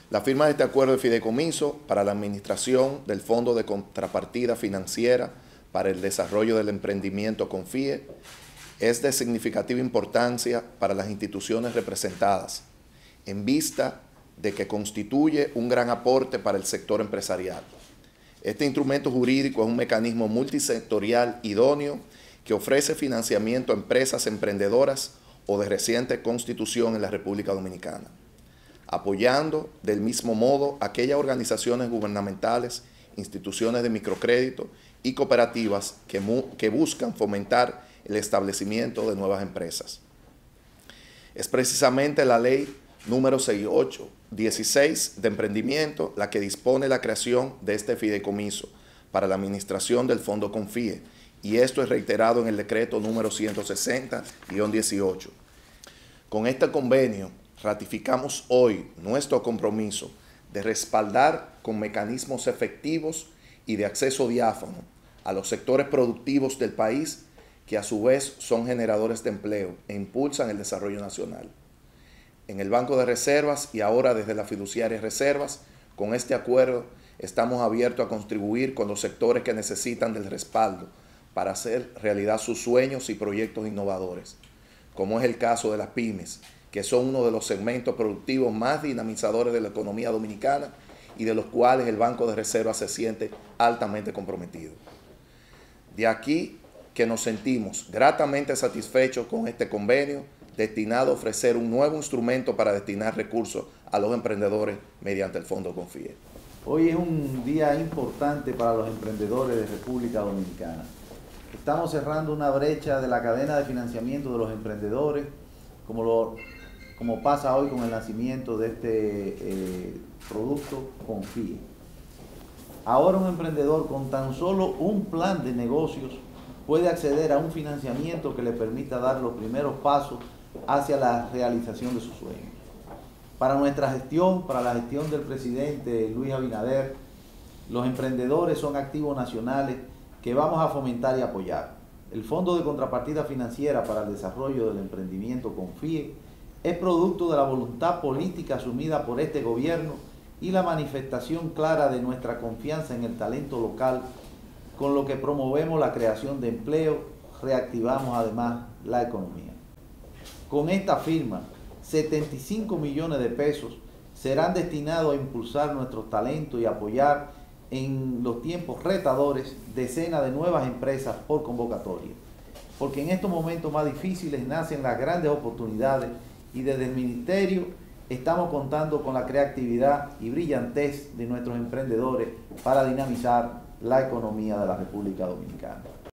La firma de este acuerdo de fideicomiso para la administración del Fondo de Contrapartida Financiera para el Desarrollo del Emprendimiento CONFIE es de significativa importancia para las instituciones representadas, en vista de que constituye un gran aporte para el sector empresarial. Este instrumento jurídico es un mecanismo multisectorial idóneo que ofrece financiamiento a empresas emprendedoras o de reciente constitución en la República Dominicana, apoyando del mismo modo aquellas organizaciones gubernamentales, instituciones de microcrédito y cooperativas que buscan fomentar el establecimiento de nuevas empresas. Es precisamente la ley número 6816 de emprendimiento la que dispone la creación de este fideicomiso para la administración del Fondo CONFIE, y esto es reiterado en el decreto número 160-18. Con este convenio ratificamos hoy nuestro compromiso de respaldar con mecanismos efectivos y de acceso diáfano a los sectores productivos del país, que a su vez son generadores de empleo e impulsan el desarrollo nacional. En el Banco de Reservas y ahora desde la fiduciaria Reservas, con este acuerdo estamos abiertos a contribuir con los sectores que necesitan del respaldo para hacer realidad sus sueños y proyectos innovadores, como es el caso de las pymes, que son uno de los segmentos productivos más dinamizadores de la economía dominicana y de los cuales el Banco de Reservas se siente altamente comprometido. De aquí que nos sentimos gratamente satisfechos con este convenio destinado a ofrecer un nuevo instrumento para destinar recursos a los emprendedores mediante el Fondo CONFIE. Hoy es un día importante para los emprendedores de República Dominicana. Estamos cerrando una brecha de la cadena de financiamiento de los emprendedores, como pasa hoy con el nacimiento de este producto CONFIE. Ahora un emprendedor con tan solo un plan de negocios puede acceder a un financiamiento que le permita dar los primeros pasos hacia la realización de sus sueños. Para nuestra gestión, para la gestión del presidente Luis Abinader, los emprendedores son activos nacionales que vamos a fomentar y apoyar. El Fondo de Contrapartida Financiera para el Desarrollo del Emprendimiento CONFIE es producto de la voluntad política asumida por este gobierno y la manifestación clara de nuestra confianza en el talento local, con lo que promovemos la creación de empleo, reactivamos además la economía. Con esta firma, 75 millones de pesos serán destinados a impulsar nuestros talentos y apoyar en los tiempos retadores decenas de nuevas empresas por convocatoria. Porque en estos momentos más difíciles nacen las grandes oportunidades y desde el Ministerio estamos contando con la creatividad y brillantez de nuestros emprendedores para dinamizar la economía de la República Dominicana.